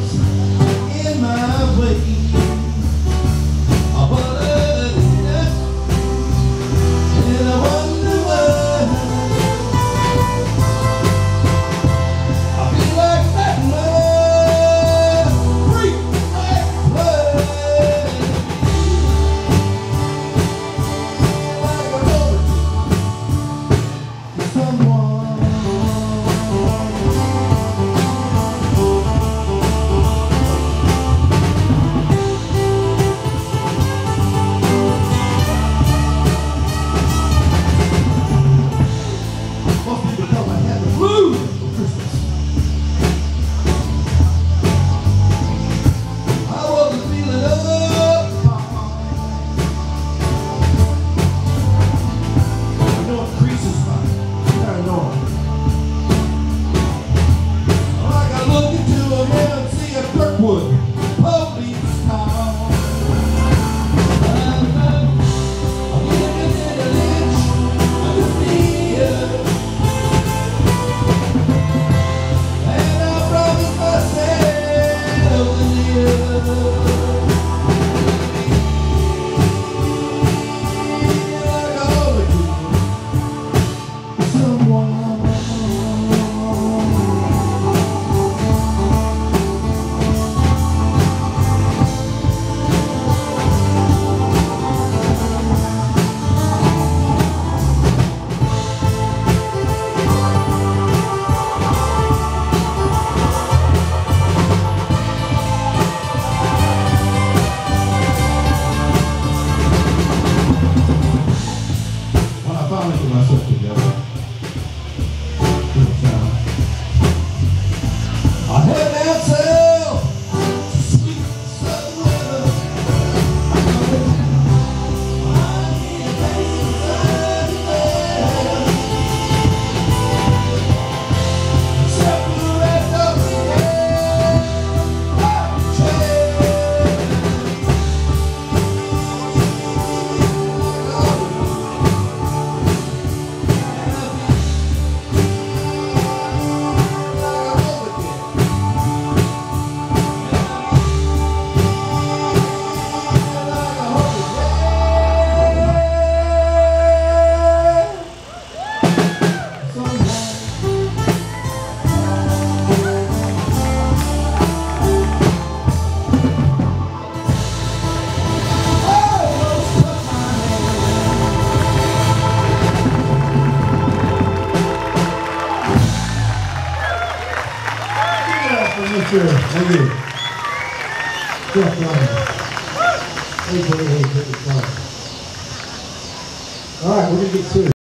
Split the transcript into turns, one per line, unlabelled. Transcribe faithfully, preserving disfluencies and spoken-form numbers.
comes in my way. I buttered it, and I wonder why. I feel like that man, freak like blood, like a robot to someone. Myself together. Good time. I head down south to sweet southern weather. I need a place inside there. Separate up the air, like a chair. Sure. Thank you. Jeff Ryan. Hey, hey, hey, hey, hey. All right, we're going to get serious.